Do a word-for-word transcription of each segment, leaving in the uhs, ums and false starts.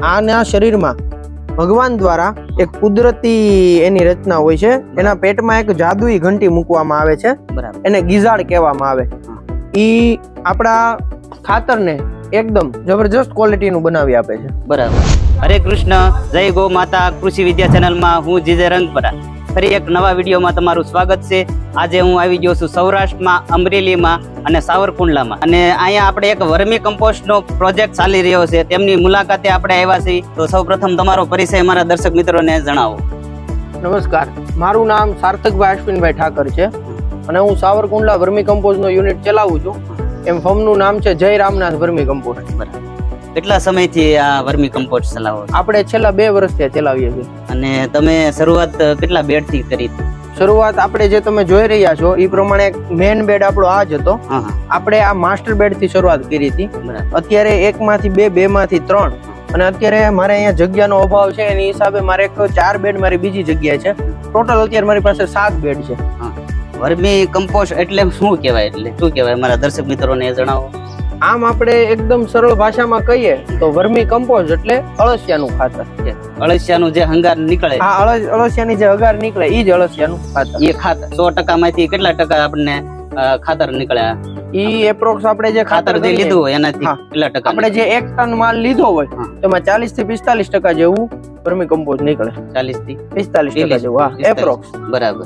આના શરીરમાં ભગવાન દ્વારા એક કુદરતી એની રચના હોય છે. એના પેટમાં એક જાદુઈ ઘંટી મૂકવામાં આવે છે, એને ગીઝાડ કહેવામાં આવે. ઈ આપણા ખાતરને એકદમ જબરજસ્ત ક્વોલિટીનું બનાવી આપે છે. બરાબર. હરે કૃષ્ણ, જય ગૌ માતા. કૃષિ વિદ્યા ચેનલમાં હું જીજે રંગપરા ફરી એક નવા વિડીયોમાં તમારું સ્વાગત છે. આજે હું આવી ગયો છું સૌરાષ્ટ્રમાં, અમરેલીમાં અને સાવરકુંડલામાં, અને અહીંયા આપણે એક વર્મી કમ્પોસ્ટનો પ્રોજેક્ટ ચાલી રહ્યો છે, તેમની મુલાકાતે આપણે આવ્યા છીએ. તો સૌપ્રથમ તમારો પરિચય મારા દર્શક મિત્રોને જણાવો. નમસ્કાર, મારું નામ સાર્થકભાઈ અશ્વિનભાઈ ઠાકર છે અને હું સાવરકુંડલા વર્મી કમ્પોસ્ટનો યુનિટ ચલાવું છું. એમ ફર્મનું નામ છે જય રામનાથ વર્મી કમ્પોસ્ટ. બરાબર. કેટલા સમયથી આ વર્મી કમ્પોસ્ટ ચલાવો? આપણે છેલ્લા બે વર્ષથી ચલાવીએ છીએ. અને તમે શરૂઆત કેટલા બેડ થી કરી? શરૂઆત આપણે જે તમે જોઈ રહ્યા છો એ પ્રમાણે મેઇન બેડ આપણો આ જ હતો. આપણે આ માસ્ટર બેડ થી શરૂઆત કરી હતી. અત્યારે એક માંથી બે, બે માંથી ત્રણ, અને અત્યારે મારે અહીંયા જગ્યાનો અભાવ છે, એની હિસાબે મારે એક ચાર બેડ મારી બીજી જગ્યાએ છે. ટોટલ અત્યારે મારી પાસે સાત બેડ છે. વર્મી કમ્પોસ્ટ એટલે શું કહેવાય? એટલે શું કહેવાય મારા દર્શક મિત્રોને જણાવો. આમ આપણે એકદમ સરળ ભાષામાં કહીએ તો વર્મી કમ્પોસ્ટ એટલે અળસિયાનું ખાતર છે. અળસિયાનું જે હંગાર નીકળે, હા, અળસિયાની જે હંગાર નીકળે એ જ અળસિયાનું ખાતર. એ ખાતર સો ટકા માંથી કેટલા ટકા આપણને ખાતર નીકળ્યા? ઈ એપ્રોક્સ આપણે જે ખાતર જે લીધું હોય એનાથી કેટલા ટકા? આપણે જે એક ટન માલ લીધો હોય તેમાં ચાલીસ થી પિસ્તાલીસ ટકા જેવું વર્મી કમ્પોસ્ટ નીકળે. ચાલીસ થી પિસ્તાલીસ ટકા જેવું, હા, એપ્રોક્સ. બરાબર.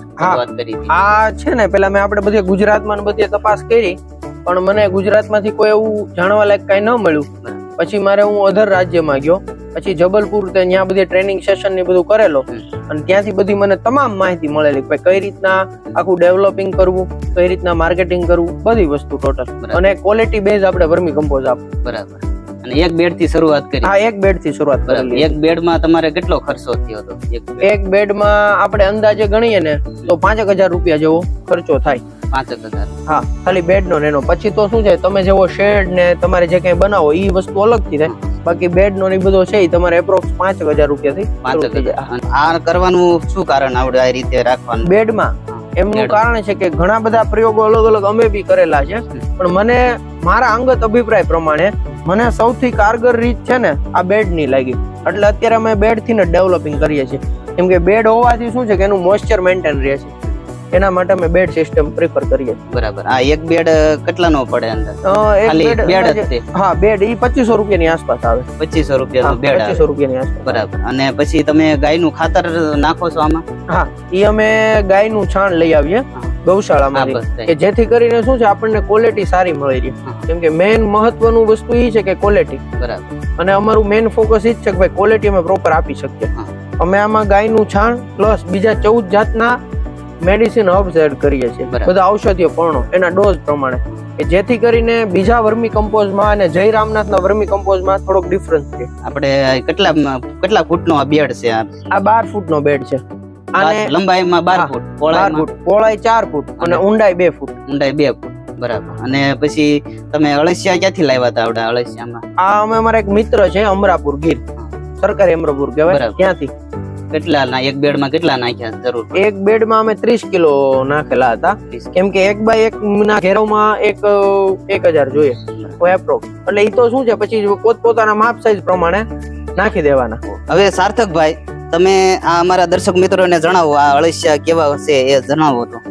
આ છે ને, પેલા મેં આપણે બધી ગુજરાતમાં બધી તપાસ કરી, પણ મને ગુજરાતમાંથી કોઈ એવું જાણવા લાયક કઈ ન મળ્યું. પછી મારે હું અધર રાજ્યમાં ગયો, પછી જબલપુર ત્યાં બધી ટ્રેનિંગ સેશન ને બધું કરેલો, અને ત્યાંથી બધી મને તમામ માહિતી મળેલી કઈ રીતના આખું ડેવલપિંગ કરવું, કઈ રીતના માર્કેટિંગ કરવું, બધી વસ્તુ ટોટલ, અને ક્વોલિટી બેઝ આપણે વર્મી કમ્પોસ્ટ આપવું. બરાબર. અને એક બેડ થી શરૂઆત કરી? હા, એક બેડ થી શરૂઆત કરેલી. એક બેડ માં તમારે કેટલો ખર્ચો થયો હતો? એક બેડ માં આપણે અંદાજે ગણીએ ને તો પાંચેક હજાર રૂપિયા જેવો ખર્ચો થાય. પાંચેક હજાર? હા, ખાલી બેડ નો એનો. પછી તો શું છે, તમે જેવો શેડ ને તમારે જે કઈ બનાવો એ વસ્તુ અલગ થી થાય. બાકી બેડ નો બધો છે તમારે એપ્રોક્સ પાંચેક હજાર રૂપિયા થી. પાંચેક હજાર. આ કરવાનું શું કારણ આવડે આ રીતે રાખવાનું બેડ માં? એમનું કારણ છે કે ઘણા બધા પ્રયોગો અલગ અલગ અમે બી કરેલા છે, પણ મને મારા અંગત અભિપ્રાય પ્રમાણે મને સૌથી કારગર રીત છે ને આ બેડ ની લાગી. એટલે અત્યારે અમે બેડ થી જ ડેવલપિંગ કરીએ છીએ, કેમ કે બેડ હોવાથી શું છે કે એનું મોઇસ્ચર મેન્ટેન રહે છે, એના માટે અમે બેડ સિસ્ટમ પ્રિફર કરીએ. બરાબર. આ એક બેડ કેટલા નો પડે અંદર? ખાલી બેડ જ છે. હા, બેડ ઈ પચીસો રૂપિયા ની આસપાસ આવે. પચીસો રૂપિયા નો બેડ? પચીસો રૂપિયા ની આસપાસ. બરાબર. અને પછી તમે ગાયનું ખાતર નાખો છો આમાં? હા, ઈ અમે ગાયનું છાણ લઈ આવીએ ગૌશાળામાંથી, કે જેથી કરીને શું છે આપણને ક્વોલિટી સારી મળી રહી. કેમ કે મેઇન મહત્વનું વસ્તુ એ છે કે ક્વોલિટી. બરાબર. અને અમારું મેઇન ફોકસ એ જ છે કે ભાઈ ક્વોલિટી અમે પ્રોપર આપી શકીએ. અમે આમાં ગાયનું છાણ પ્લસ બીજા ચૌદ જાતના મેડિસિન હર્બ્સ એડ કરીએ છીએ, બધા ઔષધીય પર્ણો એના ડોઝ પ્રમાણે, કે જેથી કરીને બીજા વર્મી કમ્પોસ્ટમાં અને જય રામનાથના વર્મી કમ્પોસ્ટમાં થોડોક ડિફરન્સ છે. આપણે કેટલા કેટલા ફૂટનો આ બેડ છે? આ બાર ફૂટનો બેડ છે. અને લંબાઈમાં બાર ફૂટ, પહોળાઈ પહોળાઈ ચાર ફૂટ અને ઊંડાઈ બે ફૂટ. ઊંડાઈ બે ફૂટ. બરાબર. અને પછી તમે અળસિયા ક્યાંથી લાવ્યા હતા આવડા અળસિયામાં? આ અમે અમારા એક મિત્ર છે અમરાપુર ગીર, સરકારી અમરાપુર કહેવાય, ત્યાંથી. કેટલા ના એક બેડ માં કેટલા નાખ્યા? જરૂર એક બેડ માં અમે ત્રીસ કિલો નાખેલા હતા, કેમ કે એક બાય એક ના ઘેરોમાં એક એક હજાર જોઈએ એપ્રોક્સ. એટલે એ તો શું છે પછી પોતપોતાના માપ સાઈઝ પ્રમાણે નાખી દેવાના. હવે સાર્થકભાઈ, તમે આ અમારા દર્શક મિત્રોને જણાવો, આ અળસિયા કેવા છે એ જણાવો. તો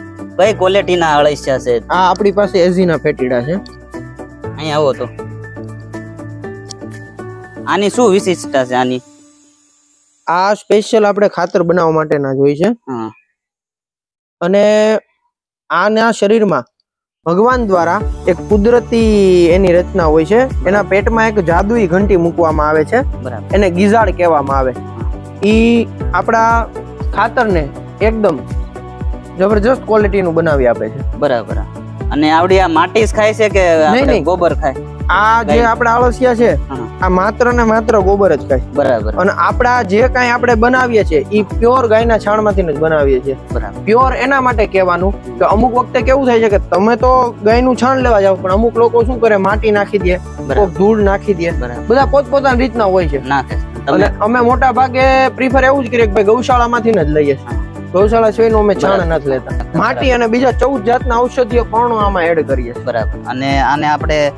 કઈ ક્વોલિટી ના અળસિયા છે? આ આપણી પાસે એઝીના ફેટીડા છે. અહીં આવો તો આની શું વિશિષ્ટતા છે? આની આ સ્પેશિયલ આપણે ખાતર બનાવવા માટેના જ હોય છે, અને આના શરીરમાં ભગવાન દ્વારા એક કુદરતી એની રચના હોય છે. એના પેટમાં એક જાદુઈ ઘંટી મૂકવામાં આવે છે, એને ગીઝાડ કહેવામાં આવે. ઈ આપણા ખાતરને એકદમ જબરજસ્ત ક્વોલિટીનું બનાવી આપે છે. બરાબર. અને આવડી આ માટી જ ખાય છે કે ગોબર ખાય? આ જે આપડા અળસિયા છે આ માત્ર ને માત્ર ગોબર જ ખાય. બરાબર. અને આપડા જે કઈ આપણે બનાવીએ છીએ ઈ પ્યોર ગાયના છાણમાંથી જ બનાવીએ છીએ. પ્યોર એના માટે કહેવાનું કે અમુક વખતે કેવું થાય છે કે તમે તો ગાયનું છાણ લેવા જાવ, પણ અમુક લોકો શું કરે, માટી નાખી દે, ધૂળ નાખી દે, બધા પોતપોતાની રીતના હોય છે. અને અમે મોટા ભાગે પ્રિફર એવું જ કરીએ કે ભાઈ ગૌશાળામાંથી જ લઈએ. ગૌશાળા સિવાયનું અમે છાણ નથી લેતા. માટી અને બીજા ચૌદ જાતના ઔષધીય પર્ણો આમાં એડ કરીએ. બરાબર. અને આને આપણે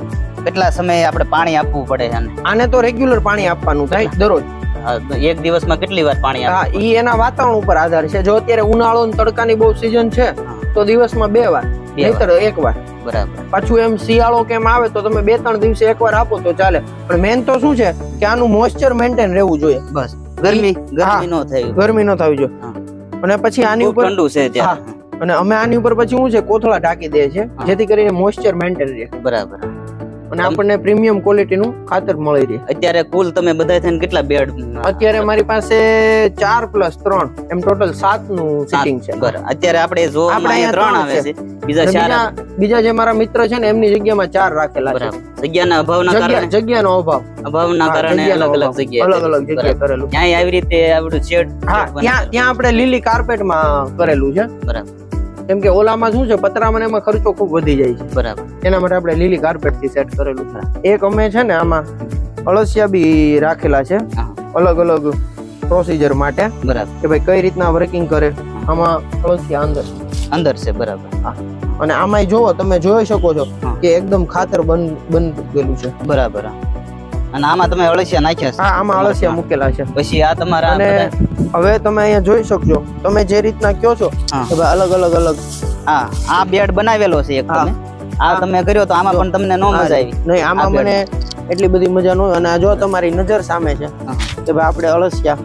કેટલા સમયે આપણે પાણી આપવું પડે આને? આને તો રેગ્યુલર પાણી આપવાનું થાય દરરોજ. એક દિવસમાં કેટલી વાર પાણી હા, ઈ એના વાતાવરણ ઉપર આધાર છે. જો અત્યારે ઉનાળો અને તડકાની બહુ સીઝન છે તો દિવસમાં બે વાર, નહીતર એક વાર. બરાબર. પાછું એમ શિયાળો કેમ આવે તો તમે બે ત્રણ દિવસે એક વાર આપો તો ચાલે. પણ મેન તો શું છે કે આનું મોઇસ્ચર મેન્ટેન રહેવું જોઈએ. બસ ગરમી ગરમી નો થાય, ગરમી નો થવી જોઈએ. અને પછી આની ઉપર ઠંડુ છે ત્યાં, અને અમે આની ઉપર પછી શું છે કોથળા ઢાંકી દે છે જેથી કરીને મોઇસ્ચર મેન્ટેન રહે. બરાબર. અને આપણને પ્રીમિયમ ક્વોલિટી નું ખાતર મળી રહે. અત્યારે કુલ તમે બધા થઈને કેટલા બેડ? અત્યારે મારી પાસે ચાર પ્લસ ત્રણ એમ ટોટલ સાત નું સિટિંગ છે. બરાબર. અત્યારે આપણે જો આપણે ત્રણ આવે છે, બીજા ચાર બીજા જે મારા મિત્ર છે ને એમની જગ્યામાં ચાર રાખેલા છે. જગ્યાના અભાવના કારણે, જગ્યાનો અભાવ અભાવના કારણે અલગ અલગ જગ્યાએ અલગ અલગ જગ્યાએ કરેલું. ત્યાં આવી રીતે આવડું શેડ, હા ત્યાં ત્યાં આપણે લીલી કાર્પેટ માં કરેલું છે. બરાબર. કેમ કે ઓલામાં શું છે પતરામાં એમાં ખર્ચો ખૂબ વધી જાય છે. બરાબર. એના માટે આપણે લીલી કાર્પેટ થી સેટ કરેલું છે. એક અમે છે ને આમાં અળસિયા બી રાખેલા છે અલગ અલગ પ્રોસીજર માટે. બરાબર. કે ભાઈ કઈ રીતના વર્કિંગ કરે. આમાં અળસિયા અંદર અંદર છે. બરાબર. અને આમાં જોવો તમે જોઈ શકો છો કે એકદમ ખાતર બન બન ગયેલું છે. બરાબર. અને આમાં તમે અળસિયા નાખ્યા છે? હા, આમાં અળસિયા મૂકેલા છે. પછી આ તમારા અને હવે તમે અહીંયા જોઈ શકજો, તમે જે રીતના કયો છો કે ભાઈ અલગ અલગ અલગ. હા, આ બેડ બનાવેલો છે એક તમે. આ તમે કર્યો તો આમાં પણ તમને નો મજા આવી? નહીં, આમાં મને એટલી બધી મજા ન હોય. અને જો તમારી નજર સામે છે કે ભાઈ આપણે અળસિયા,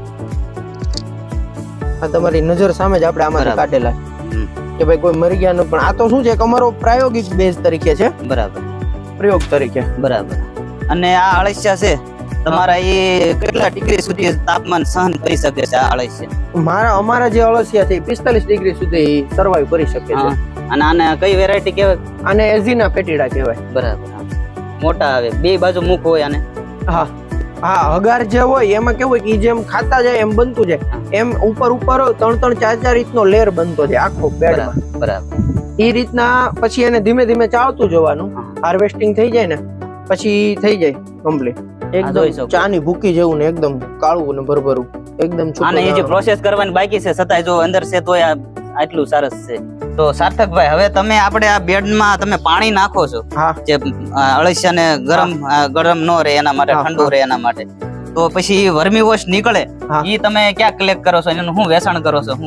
આ તમારી નજર સામે જ આપણે આમાંથી કાઢેલા કે ભાઈ કોઈ મરી ગયા ન. પણ આ તો શું છે કે અમારો પ્રાયોગિક બેઝ તરીકે છે. બરાબર. પ્રયોગ તરીકે. બરાબર. અને આ અળસિયા છે તમારા એ કેટલા ડિગ્રી સુધી તાપમાન સહન કરી શકે છે? આ અળસિયા મારા અમારા જે અળસિયા છે પિસ્તાલીસ ડિગ્રી સુધી સર્વાઈવ કરી શકે છે. અને આને કઈ વેરાયટી કહેવાય? આને એઝીના પેટીડા કહેવાય. બરાબર. મોટા આવે, બે બાજુ મુખ હોય આને. હા હા, હગાર જે હોય એમાં કેવું હોય કે જેમ ખાતા જાય એમ બનતું જાય, એમ ઉપર ઉપર ત્રણ ત્રણ ચાર ચાર રીતનો લેયર બનતો જાય આખો બેડમાં. બરાબર. એ રીતના પછી એને ધીમે ધીમે ચાવતું જવાનું. હાર્વેસ્ટિંગ થઈ જાય ને પછી થઈ જાય કમ્પ્લીટ એકદમ ચાની ભૂકી જેવું ને એકદમ કાળું ને ભરભરું એકદમ. આને એ જે પ્રોસેસ કરવાની બાકી છે છતાંય જો અંદર છે તો આટલું સરસ છે. તો સાર્થકભાઈ, હવે તમે આપણે આ બેડમાં તમે પાણી નાખો છો જે અળસિયાને ગરમ ગરમ નો રહે એના માટે, ઠંડુ રહે એના માટે, તો પછી વર્મી વોશ નીકળે ઈ તમે ક્યાં કલેક્ટ કરો છો? એનું શું વેચાણ કરો છો?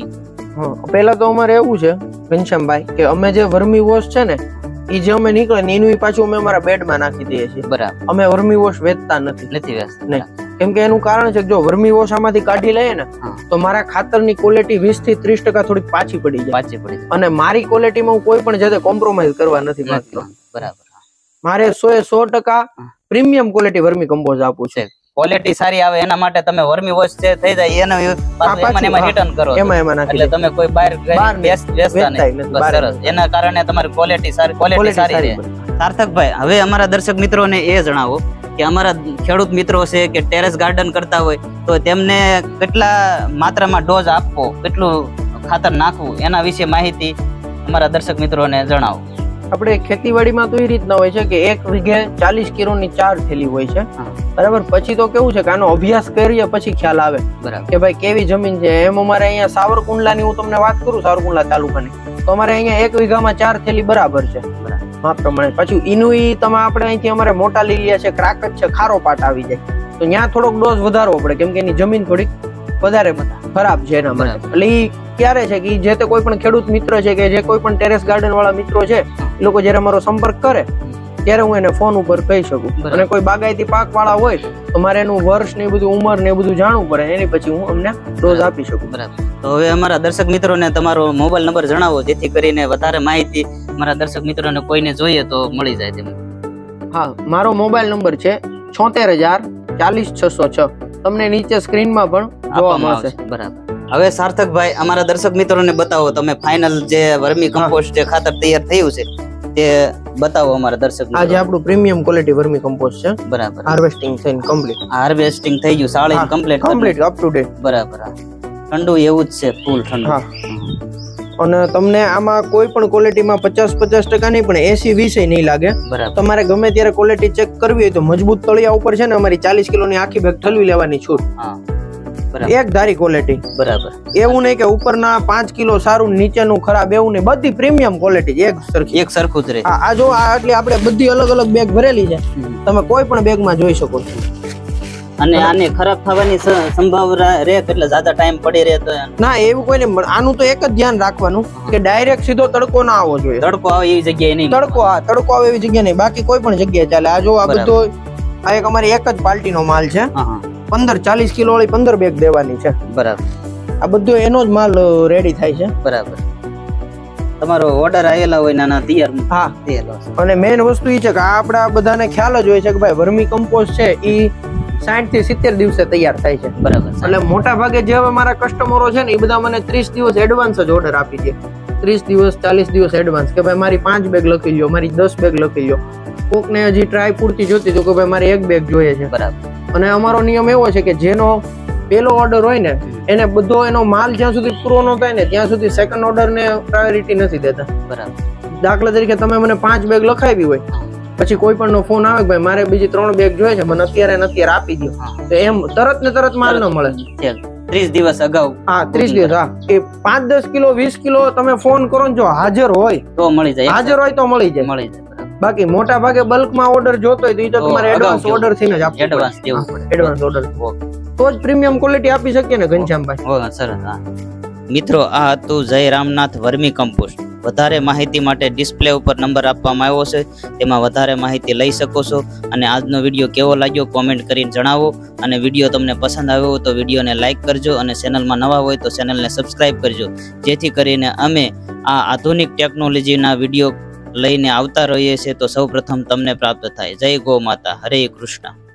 શું પેલા તો અમારે એવું છે ઘનશ્યામભાઈ કે અમે જે વર્મી વોશ છે ને ઈ જે અમે નીકળે ને એનું પાછું અમે અમારા બેડમાં નાખી દઈએ છીએ. બરાબર. અમે વર્મી વોશ વેચતા નથી. નથી વેચતા? નહીં, કેમ કે એનું કારણ છે કે જો વર્મી વોશ આમાંથી કાઢી લઈએ ને તો મારા ખાતરની ક્વોલિટી વીસ થી ત્રીસ ટકા થોડીક પાછી પડી જાય. પાછી પડી. અને મારી ક્વોલિટીમાં હું કોઈ પણ જાતે કોમ્પ્રોમાઇઝ કરવા નથી માંગતો. બરાબર. મારે સો એ સો ટકા પ્રીમિયમ ક્વોલિટી વર્મી કમ્પોઝ આપું છે. ક્વોલિટી સારી આવે એના માટે તમે વર્મી વોશ છે થઈ જાય એને એમાં એમાં રિટર્ન કરો. એમાં એમાં નાખી એટલે તમે કોઈ બહાર વેચતા નહીં. બસ સરસ. એના કારણે તમારી ક્વોલિટી સારી ક્વોલિટી સારી રહે. સાર્થકભાઈ, હવે અમારા દર્શક મિત્રોને એ જણાવો કે અમારા ખેડૂત મિત્રો છે કે ટેરેસ ગાર્ડન કરતા હોય તો તેમને કેટલા માત્રામાં ડોઝ આપવો, કેટલું ખાતર નાખવું, એના વિશે માહિતી અમારા દર્શક મિત્રોને જણાવો. આપણે ખેતીવાડીમાં તો એ રીતના હોય છે કે એક વીઘે ચાલીસ કિલોની ચાર થેલી હોય છે. બરાબર. પછી તો કેવું છે કે આનો અભ્યાસ કરીએ પછી ખ્યાલ આવે કે ભાઈ કેવી જમીન છે. એમ અમારે અહીંયા સાવરકુંડલાની હું તમને વાત કરું, સાવરકુંડલા તાલુકાની, તો અમારે અહીંયા એક વીઘામાં ચાર થેલી બરાબર છે માપ પ્રમાણે. પછી ઇનુઈ તમે આપણે અહીંથી અમારે મોટા લીલિયા છે, ક્રાકટ છે, ખારો પાટ આવી જાય તો ત્યાં થોડોક ડોઝ વધારવો પડે કેમ કે એની જમીન થોડીક વધારે ખરાબ છે એના માટે. એટલે ઈ ક્યારે છે કે જે તે કોઈ પણ ખેડૂત મિત્ર છે કે જે કોઈ પણ ટેરેસ ગાર્ડન વાળા મિત્રો છે એ લોકો જયારે અમારો સંપર્ક કરે ત્યારે હું એને ફોન ઉપર કહી શકું. અને કોઈ બાગાયતી પાક વાળા હોય તો મારે એનું વર્ષ ને બધું ઉંમર ને બધું જાણવું પડે, એની પછી હું અમને ડોઝ આપી શકું. બરાબર. તો હવે અમારા દર્શક મિત્રોને તમારો મોબાઈલ નંબર જણાવો જેથી કરીને વધારે માહિતી અમારા દર્શક મિત્રોને કોઈને જોઈએ તો મળી જાય તેમ. હા, મારો મોબાઈલ નંબર છે છોતેર હજાર ચાલીસ છસો છ. તમને નીચે સ્ક્રીનમાં પણ જોવા મળશે. બરાબર. હવે સાર્થકભાઈ, અમારા દર્શક મિત્રોને બતાવો તમે ફાઇનલ જે વર્મી કમ્પોસ્ટ જે ખાતર તૈયાર થયું છે તે બતાવો અમારા દર્શક મિત્રો. આજે આપણું પ્રીમિયમ ક્વોલિટી વર્મી કમ્પોસ્ટ છે. બરાબર. હાર્વેસ્ટિંગ થઈને કમ્પ્લીટ. હાર્વેસ્ટિંગ થઈ ગયું, સાળી complete complete up to date. બરાબર. ઠંડુ એવું જ છે, ફૂલ ઠંડુ. હા. અને તમને આમાં કોઈ પણ ક્વોલિટીમાં પચાસ પચાસ ટકા નહીં પણ એસી વીસ નહીં લાગે. તમારે ગમે ત્યારે ક્વોલિટી ચેક કરવી હોય તો મજબૂત તળિયા ઉપર છે ને અમારી ચાલીસ કિલોની આખી બેગ ઠલવી લેવાની છૂટ. એક ધારી ક્વોલિટી. બરાબર. એવું નહીં કે ઉપરના પાંચ કિલો સારું નીચેનું ખરાબ, એવું નહીં. બધી પ્રીમિયમ ક્વોલિટી એક સરખી, એક સરખું જ રહે. આ જો આ એટલે આપણે બધી અલગ અલગ બેગ ભરેલી છે, તમે કોઈ પણ બેગમાં જોઈ શકો છો. અને આને ખરાબ થવાની સંભાવના રહે એટલે જ્યાદા ટાઈમ પડી રહે તો ના, એવું કોઈ નહીં. આનું તો એક જ ધ્યાન રાખવાનું કે ડાયરેક્ટ સીધો તડકો ના આવવો જોઈએ. તડકો આવે એવી જગ્યાએ નહીં. તડકો હા તડકો આવે એવી જગ્યાએ નહીં, બાકી કોઈ પણ જગ્યાએ ચાલે. આ જો આ બધો આ એક અમારી એક જ પાર્ટીનો માલ છે. પંદર ચાલીસ કિલો વાળી પંદર બેગ દેવાની છે. બરાબર. આ બધો એનો જ માલ રેડી થાય છે. બરાબર. તમારો ઓર્ડર આવેલા હોય નાના તૈયાર. હા, અને મેઇન વસ્તુ એ છે કે આ આપડા બધાને ખ્યાલ જ હોય છે કે ભાઈ વર્મી કમ્પોસ્ટ છે ઈ સાઠ થી સિત્તેર દિવસે તૈયાર થાય છે. બરાબર. એટલે મોટા ભાગે જે હવે મારા કસ્ટમરો છે ને એ બધા મને ત્રીસ દિવસ એડવાન્સ જ ઓર્ડર આપી દે. ત્રીસ દિવસ ચાલીસ દિવસ એડવાન્સ કે ભાઈ મારી પાંચ બેગ લખી લ્યો, મારી દસ બેગ લખી લ્યો. કોક ને હજી ટ્રાય પૂરતી જોતી તો કે ભાઈ મારે એક બેગ જોઈએ છે. બરાબર. અને અમારો નિયમ એવો છે કે જેનો પેલો ઓર્ડર હોય ને એને બધો એનો માલ જ્યાં સુધી પૂરો ન થાય ને ત્યાં સુધી સેકન્ડ ઓર્ડર ને પ્રાયોરિટી નથી દેતા. બરાબર. દાખલા તરીકે તમે મને પાંચ બેગ લખાવી હોય, પછી કોઈ પણ નો ફોન આવે કે ભાઈ મારે બીજી ત્રણ બેગ જોઈએ છે, મને અત્યારે ને અત્યારે આપી દો, તો એમ તરત ને તરત માલ ન મળે. ત્રીસ દિવસ અગાઉ. હા, ત્રીસ દિવસ. હા, એ પાંચ દસ કિલો વીસ કિલો તમે ફોન કરો ને જો હાજર હોય તો મળી જાય. હાજર હોય તો મળી જાય. મળી જાય. બાકી મોટા ભાગે બલ્ક માં ઓર્ડર જોતો હોય તો એ તો તમારે એડવાન્સ ઓર્ડર થી જ આપવું. એડવાન્સ દેવું પડે. એડવાન્સ ઓર્ડર તો જ પ્રીમિયમ ક્વોલિટી આપી શકીએ ને ઘનશ્યામભાઈ. હો સરસ. હા મિત્રો, આ હતું જય રામનાથ વર્મી કમ્પોસ્ટ. વધારે માહિતી માટે ડિસ્પ્લે ઉપર નંબર આપવામાં આવ્યો છે, તેમાં વધારે માહિતી લઈ શકો છો. અને આજનો વિડીયો કેવો લાગ્યો કોમેન્ટ કરીને જણાવો. અને વિડીયો તમને પસંદ આવ્યો હોય તો વિડીયોને લાઇક કરજો, અને ચેનલમાં નવા હોય તો ચેનલને સબસ્ક્રાઇબ કરજો, જેથી કરીને અમે આ આધુનિક ટેકનોલોજીના વિડીયો લઈને આવતા રહીએ છીએ તો સૌ પ્રથમ તમને પ્રાપ્ત થાય. જય ગૌ માતા. હરે કૃષ્ણ.